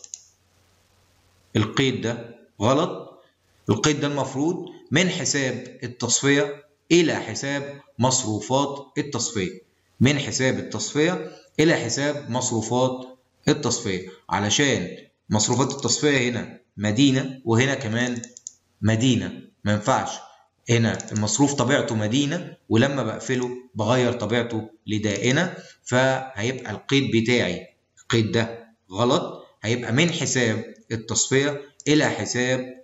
القيد ده غلط. القيد ده المفروض من حساب التصفية إلى حساب مصروفات التصفية، من حساب التصفية إلى حساب مصروفات التصفية، علشان مصروفات التصفية هنا مدينة وهنا كمان مدينة. ما ينفعش هنا المصروف طبيعته مدينة ولما بقفله بغير طبيعته لدائنة، فهيبقى القيد بتاعي القيد ده غلط. هيبقى من حساب التصفية إلى حساب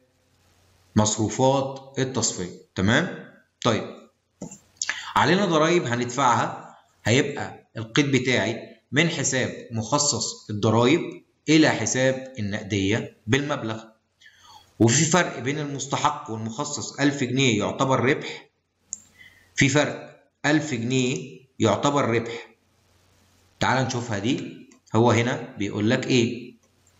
مصروفات التصفية. تمام؟ طيب علينا ضرائب هندفعها، هيبقى القيد بتاعي من حساب مخصص الضرائب إلى حساب النقدية بالمبلغ. وفي فرق بين المستحق والمخصص. ألف جنيه يعتبر ربح، في فرق. ألف جنيه يعتبر ربح. تعال نشوفها دي. هو هنا بيقول لك إيه؟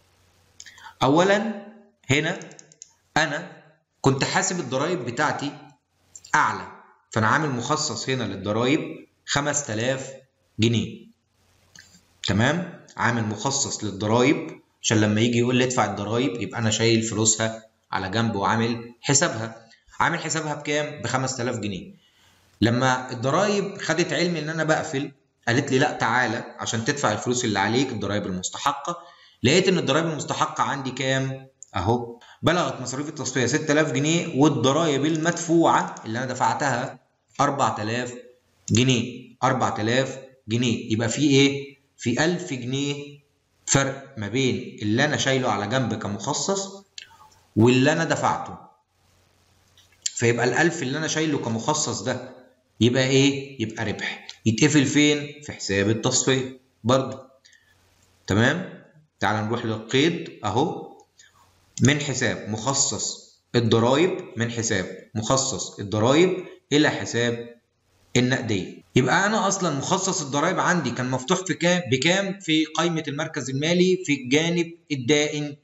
أولا هنا أنا كنت حاسب الضرائب بتاعتي أعلى، فأنا عامل مخصص هنا للضرائب خمسة آلاف جنيه. تمام؟ عامل مخصص للضرائب عشان لما يجي يقول لي ادفع الضرائب يبقى انا شايل فلوسها على جنب وعامل حسابها. عامل حسابها بكام؟ ب خمسة آلاف جنيه. لما الضرائب خدت علم ان انا بقفل قالت لي لا تعالى عشان تدفع الفلوس اللي عليك الضرائب المستحقه. لقيت ان الضرائب المستحقه عندي كام؟ اهو بلغت مصاريف التصفيه ستة آلاف جنيه والضرائب المدفوعه اللي انا دفعتها أربعة آلاف جنيه. أربعة آلاف جنيه. يبقى في ايه؟ في ألف جنيه فرق ما بين اللي انا شايله على جنب كمخصص واللي انا دفعته. فيبقى الألف اللي انا شايله كمخصص ده يبقى ايه؟ يبقى ربح. يتقفل فين؟ في حساب التصفيه برضه. تمام؟ تعال نروح للقيد اهو. من حساب مخصص الضرائب، من حساب مخصص الضرائب الى حساب النقديه. يبقى انا اصلا مخصص الضرائب عندي كان مفتوح في كام؟ بكام؟ في قائمه المركز المالي في الجانب الدائن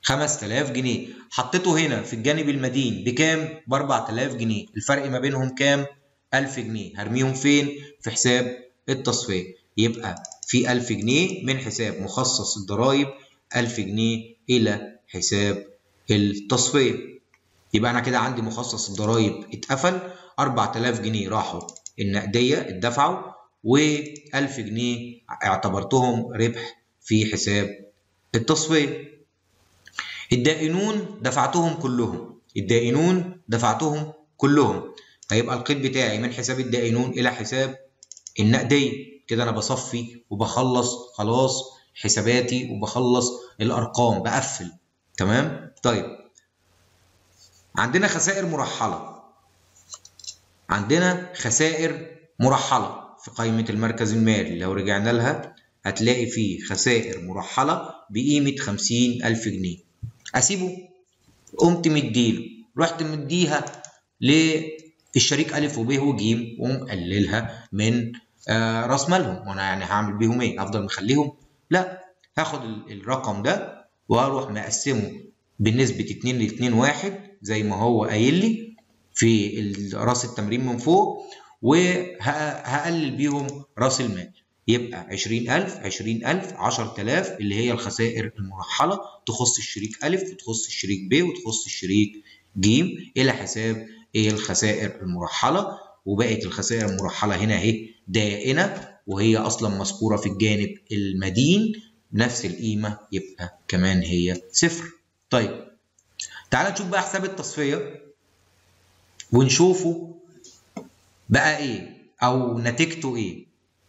خمسة آلاف جنيه. حطيته هنا في الجانب المدين بكام؟ ب أربعة آلاف جنيه. الفرق ما بينهم كام؟ ألف جنيه. هرميهم فين؟ في حساب التصفية. يبقى في ألف جنيه من حساب مخصص الضرايب، ألف جنيه إلى حساب التصفية. يبقى أنا كده عندي مخصص الضرايب اتقفل، أربعة آلاف جنيه راحوا النقدية اتدفعوا، وألف جنيه اعتبرتهم ربح في حساب التصفية. الدائنون دفعتهم كلهم، الدائنون دفعتهم كلهم. هيبقى القيد بتاعي من حساب الدائنون إلى حساب النقدية. كده أنا بصفي وبخلص خلاص حساباتي وبخلص الأرقام، بقفل. تمام؟ طيب، عندنا خسائر مرحلة. عندنا خسائر مرحلة في قائمة المركز المالي. لو رجعنا لها هتلاقي فيه خسائر مرحلة بقيمة خمسين ألف جنيه. أسيبه؟ قمت مديله، رحت مديها للشريك ألف وب وج ومقللها من آه راس مالهم. وأنا يعني هعمل بيهم إيه؟ أفضل مخليهم؟ لا، هاخد الرقم ده وأروح مقسمه بالنسبة اتنين لاتنين واحد زي ما هو قايل لي في راس التمرين من فوق، وهقلل بيهم راس المال. يبقى عشرين ألف عشرين ألف عشرة آلاف اللي هي الخسائر المرحلة، تخص الشريك ألف وتخص الشريك ب وتخص الشريك ج إلى حساب إيه الخسائر المرحلة. وبقت الخسائر المرحلة هنا أهي دائنة، وهي أصلا مذكورة في الجانب المدين بنفس القيمة، يبقى كمان هي صفر. طيب، تعال نشوف بقى حساب التصفية ونشوفه بقى إيه أو نتيجته إيه.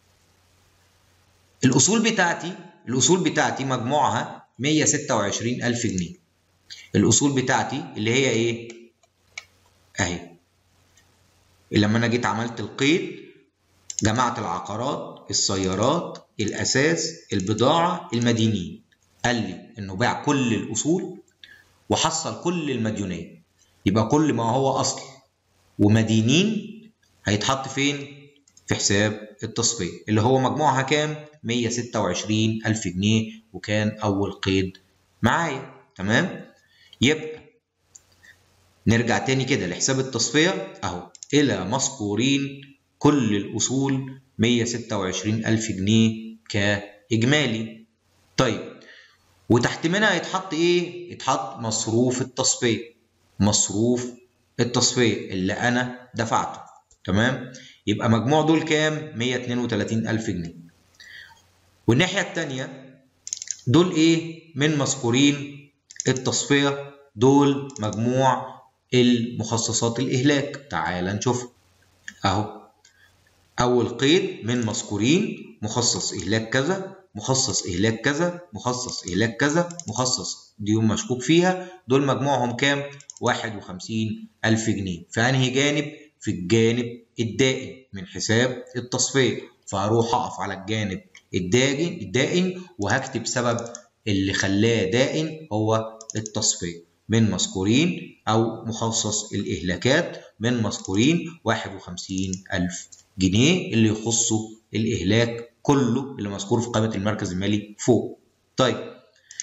الأصول بتاعتي الأصول بتاعتي مجموعها مية ستة وعشرين ألف جنيه. الأصول بتاعتي اللي هي إيه؟ أهي. لما أنا جيت عملت القيد جمعت العقارات، السيارات، الأساس، البضاعة، المدينين. قال لي إنه باع كل الأصول وحصل كل المديونية. يبقى كل ما هو أصل ومدينين هيتحط فين؟ في حساب التصفية اللي هو مجموعها كام؟ مية ستة وعشرين ألف جنيه، وكان أول قيد معايا. تمام؟ يبقى نرجع تاني كده لحساب التصفية أهو، إلى مذكورين كل الأصول مية ستة وعشرين ألف جنيه كإجمالي. طيب، وتحت منها يتحط إيه؟ يتحط مصروف التصفية. مصروف التصفية اللي أنا دفعته. تمام؟ يبقى مجموع دول كام؟ مية اتنين وتلاتين ألف جنيه. والناحية التانية دول إيه؟ من مذكورين التصفية، دول مجموع المخصصات الإهلاك. تعال نشوف أهو. أول قيد من مذكورين مخصص إهلاك كذا، مخصص إهلاك كذا، مخصص إهلاك كذا، مخصص ديون مشكوك فيها. دول مجموعهم كام؟ واحد وخمسين ألف جنيه. في أنهي جانب؟ في الجانب الدائن من حساب التصفية. فهروح أقف على الجانب الدائن الدائن وهكتب سبب اللي خلاه دائن هو التصفية. من مذكورين أو مخصص الإهلاكات من مذكورين واحد وخمسين ألف جنيه اللي يخصوا الإهلاك كله اللي مذكور في قائمة المركز المالي فوق. طيب،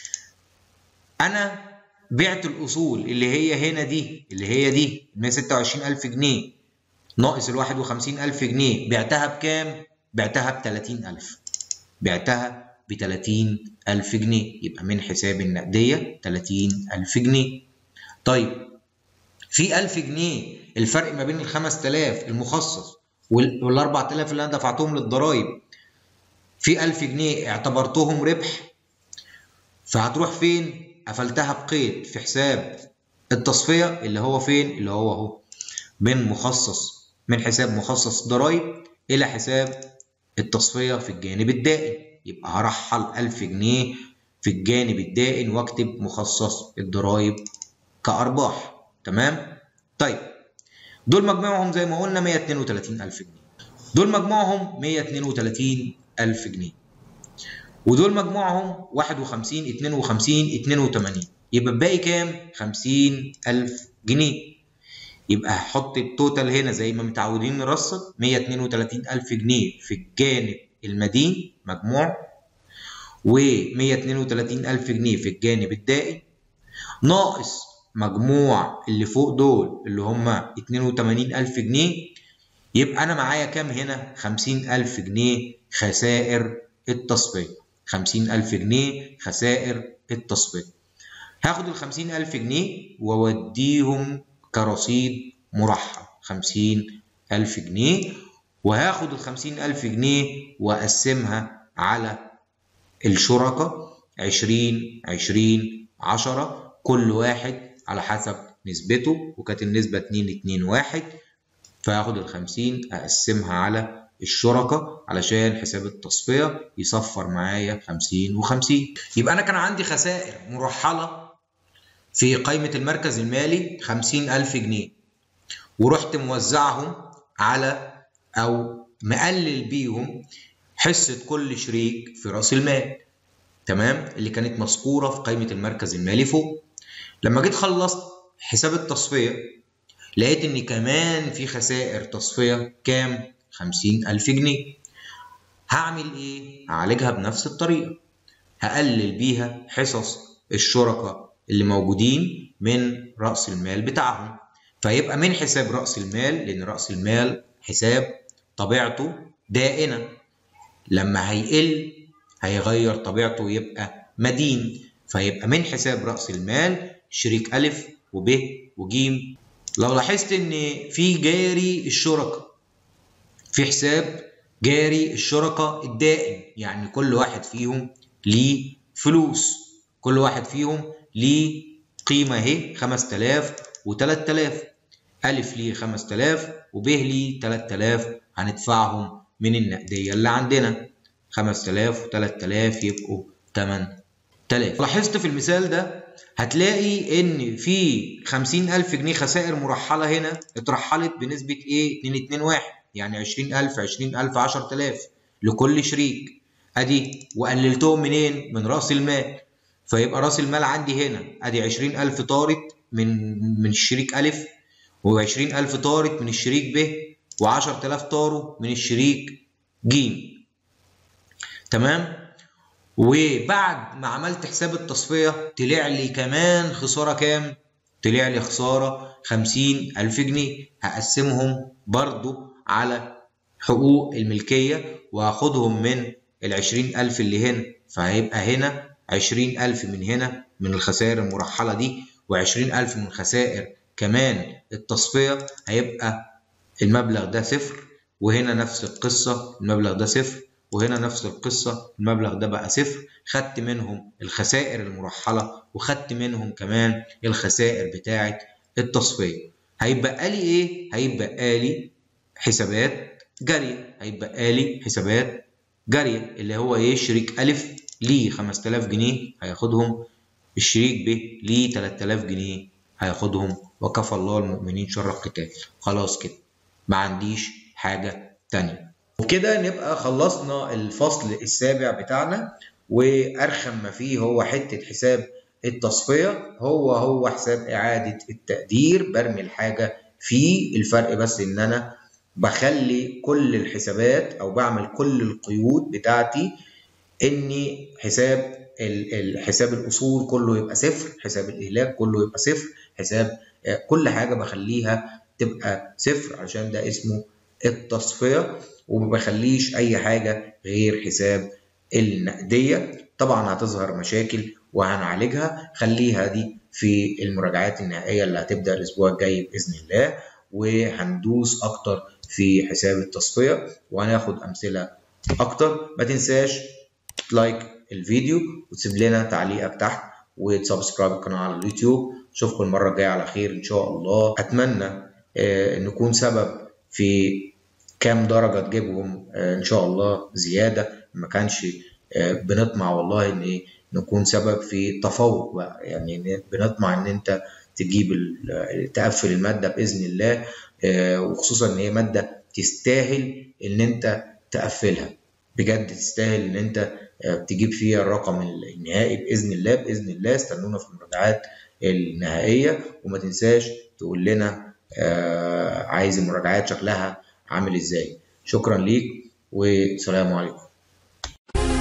أنا بعت الأصول اللي هي هنا دي اللي هي دي مية ستة وعشرين ألف جنيه ناقص ال واحد وخمسين ألف جنيه. بعتها بكام؟ بعتها ب تلاتين ألف. بعتها ب تلاتين ألف جنيه. يبقى من حساب النقدية تلاتين ألف جنيه. طيب، في ألف جنيه الفرق ما بين ال خمسة آلاف المخصص وال أربعة آلاف اللي أنا دفعتهم للضرايب. في ألف جنيه اعتبرتهم ربح، فهتروح فين؟ قفلتها بقيد في حساب التصفية اللي هو فين؟ اللي هو اهو من مخصص من حساب مخصص ضرايب إلى حساب التصفية في الجانب الدائن. يبقى هرحل ألف جنيه في الجانب الدائن واكتب مخصص الضرايب كأرباح. تمام؟ طيب، دول مجموعهم زي ما قلنا مية اتنين وتلاتين ألف جنيه. دول مجموعهم مية اتنين وتلاتين ألف جنيه. ودول مجموعهم واحد وخمسين اتنين وخمسين اتنين وتمانين. يبقى الباقي كام؟ خمسين ألف جنيه. يبقى هحط التوتال هنا زي ما متعودين نرصد مية اتنين وتلاتين ألف جنيه في الجانب المدين مجموع، و مية اتنين وتلاتين ألف جنيه في الجانب الدائن، ناقص مجموع اللي فوق دول اللي هم اتنين وتمانين ألف جنيه، يبقى أنا معايا كام هنا؟ خمسين ألف جنيه خسائر التصفية. خمسين ألف جنيه خسائر التصفية. هاخد ال خمسين ألف جنيه وأوديهم كرصيد مرحل، خمسين ألف جنيه، وهاخد ال خمسين ألف جنيه وأقسمها على الشركاء عشرين عشرين عشرة، كل واحد على حسب نسبته، وكانت النسبة اتنين اتنين واحد، فهاخد ال خمسين أقسمها على الشركاء علشان حساب التصفية يصفر معايا خمسين وخمسين. يبقى أنا كان عندي خسائر مرحلة في قائمة المركز المالي خمسين ألف جنيه، ورحت موزعهم على أو مقلل بيهم حصة كل شريك في رأس المال، تمام، اللي كانت مذكورة في قائمة المركز المالي فوق. لما جيت خلصت حساب التصفية لقيت إن كمان في خسائر تصفية كام؟ خمسين ألف جنيه. هعمل إيه؟ هعالجها بنفس الطريقة، هقلل بيها حصص الشركاء اللي موجودين من رأس المال بتاعهم، فيبقى من حساب رأس المال، لأن رأس المال حساب طبيعته دائنة، لما هيقل هيغير طبيعته ويبقى مدين، فيبقى من حساب رأس المال شريك ألف وب وجيم. لو لاحظت إن في جاري الشركاء، في حساب جاري الشركاء الدائم، يعني كل واحد فيهم ليه فلوس، كل واحد فيهم ليه قيمة اهي خمسة آلاف وتلات آلاف، ألف ليه خمسة آلاف وب ليه تلات آلاف، هندفعهم من النقدية اللي عندنا، خمسة آلاف وتلات آلاف يبقوا تمن آلاف. لاحظت في المثال ده هتلاقي إن في خمسين ألف جنيه خسائر مرحلة هنا اترحلت بنسبة إيه؟ اتنين اتنين واحد، يعني عشرين ألف عشرين ألف عشرة آلاف لكل شريك، أدي وقللتهم منين؟ من رأس المال. فيبقى رأس المال عندي هنا أدي عشرين ألف طارت من من الشريك ألف، وعشرين ألف طارت من الشريك ب، وعشرة آلاف طاروا من الشريك ج، تمام؟ وبعد ما عملت حساب التصفية طلع لي كمان خسارة كام؟ طلع لي خسارة خمسين ألف جنيه، هقسمهم برضو على حقوق الملكية وهاخدهم من العشرين ألف اللي هنا، فهيبقى هنا عشرين ألف من هنا من الخسائر المرحلة دي، وعشرين ألف من خسائر كمان التصفية، هيبقى المبلغ ده صفر، وهنا نفس القصة المبلغ ده صفر، وهنا نفس القصة المبلغ ده بقى صفر. خدت منهم الخسائر المرحلة وخدت منهم كمان الخسائر بتاعة التصفية. هيبقى لي ايه؟ هيبقى لي حسابات جارية، هيبقى لي حسابات جارية اللي هو ايه؟ شريك ألف ليه خمسة آلاف جنيه هياخدهم، الشريك ب ليه تلات آلاف جنيه هياخدهم، وكفى الله المؤمنين شر القتال. خلاص كده ما عنديش حاجة تانية. وكده نبقى خلصنا الفصل السابع بتاعنا، وأرخم ما فيه هو حتة حساب التصفية، هو هو حساب إعادة التقدير، برمي الحاجة فيه، الفرق بس إن أنا بخلي كل الحسابات أو بعمل كل القيود بتاعتي إني حساب الحساب الأصول كله يبقى صفر، حساب الإهلاك كله يبقى صفر، حساب كل حاجة بخليها تبقى صفر عشان ده اسمه التصفية، وما بخليش أي حاجة غير حساب النقدية. طبعا هتظهر مشاكل وهنعالجها، خليها دي في المراجعات النهائية اللي هتبدأ الأسبوع الجاي بإذن الله، وهندوس أكتر في حساب التصفية وهناخد أمثلة أكتر. ما تنساش لايك الفيديو وتسيب لنا تعليقك تحت وتسبسكرايب القناة على اليوتيوب. اشوفكم المرة الجاية على خير إن شاء الله. أتمنى آه نكون سبب في كام درجة تجيبهم آه إن شاء الله زيادة، ما كانش آه بنطمع والله إن نكون سبب في تفوق بقى، يعني بنطمع إن أنت تجيب تقفل المادة بإذن الله، آه وخصوصا إن هي مادة تستاهل إن أنت تقفلها بجد، تستاهل إن أنت تجيب فيها الرقم النهائي بإذن الله. بإذن الله استنونا في المراجعات النهائية، وما تنساش تقول لنا عايز المراجعات شكلها عامل إزاي. شكرا ليك والسلام عليكم.